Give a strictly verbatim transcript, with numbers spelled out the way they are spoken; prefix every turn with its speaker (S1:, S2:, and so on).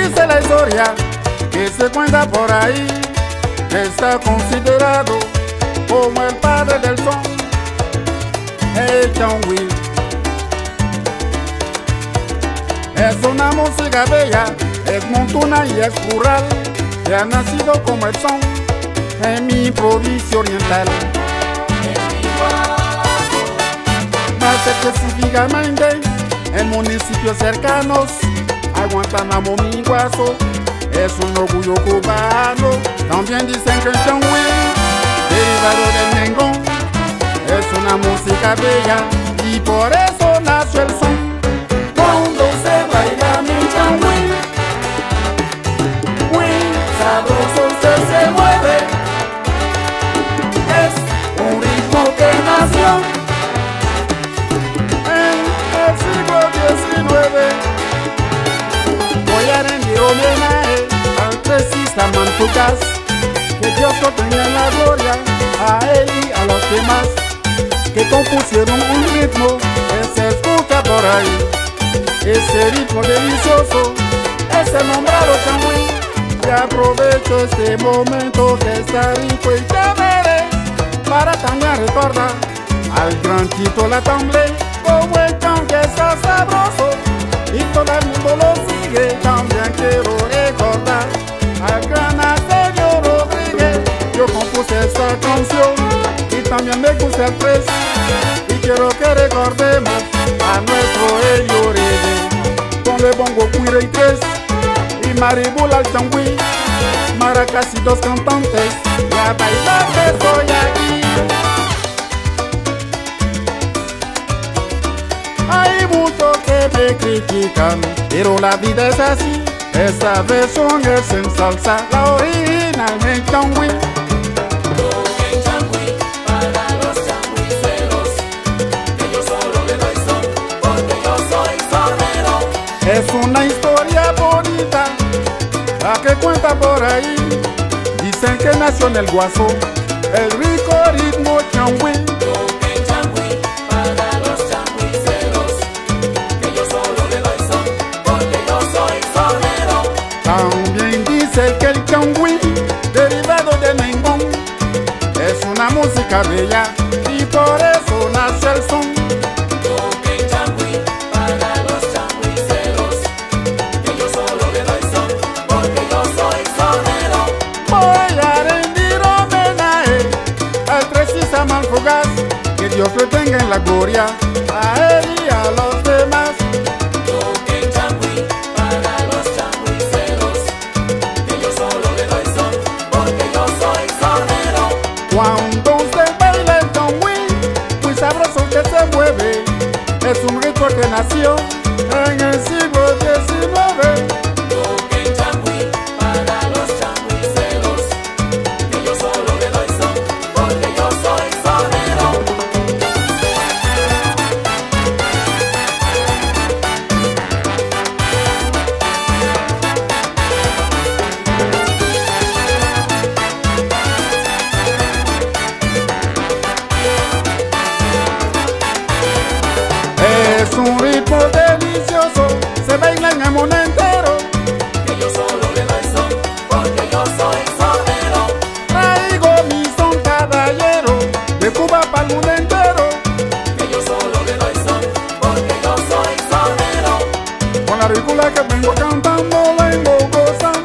S1: Dice la historia que se cuenta por ahí que está considerado como el padre del son, el changüí. Es una música bella, es montuna y es rural, que ha nacido como el son en mi provincia oriental. Más específicamente en municipios cercanos a Guantánamo, Minguazo, es un orgullo cubano. También dicen que el changüí, derivado del nengón, es una música bella y por eso nació el son. Cuando se baila mi changüí, muy sabroso usted se mueve, es un ritmo que nació en el siglo diecinueve. Voy a rendir homenaje al tresista Manfugaz, que Dios lo tenga en la gloria, a él y a los demás que compusieron un ritmo que se escucha por ahí. Ese ritmo delicioso es el nombrado changüí. Y aprovecho este momento que está rico y chévere para también recordar al gran Tito Latamble, como el can que está sabroso y todo el mundo lo sigue. También quiero recordar al gran Arsenio Rodríguez. Yo compuse esta canción y también me gusta el tres, y quiero que recordemos a nuestro Elio Reyes, con le bongo cuire y tres, y Maribul al changüí, maracas y dos cantantes, y a bailar que estoy aquí. Hay muchos que me critican, pero la vida es así. Esta versión es en salsa, la original en changüí. Es una historia bonita la que cuenta por ahí. Dicen que nació en el Guasó el rico ritmo changüí.
S2: Toquen changüí para los changüiceros, que yo solo le doy son, porque yo soy sonero.
S1: También dice que el changüí, derivado de nengón, es una música bella y por eso nace el son.
S2: Toquen changüí para los changüiceros, que yo solo le doy son, porque yo soy sonero.
S1: Voy a rendir homenaje al tresista Manfugaz, que Dios le tenga en la gloria, a él y a los demás.
S2: Toquen changüí para los changüiceros, que yo solo le doy son, porque yo soy sonero.
S1: Cuando usted baila el changüí, muy sabroso que se mueve, es un ritmo que nació en el siglo diecinueve.
S2: Toquen changüí para los changüiceros, que yo solo le doy son, porque yo soy sonero.
S1: Es un ritmo delicioso, se baila en el mundo entero.
S2: Que yo solo le doy son, porque yo soy sonero.
S1: Traigo mi son caballero, de Cuba para el mundo entero.
S2: Que yo solo le doy son, porque yo soy sonero.
S1: Con la ridícula que vengo cantando, vengo gozando.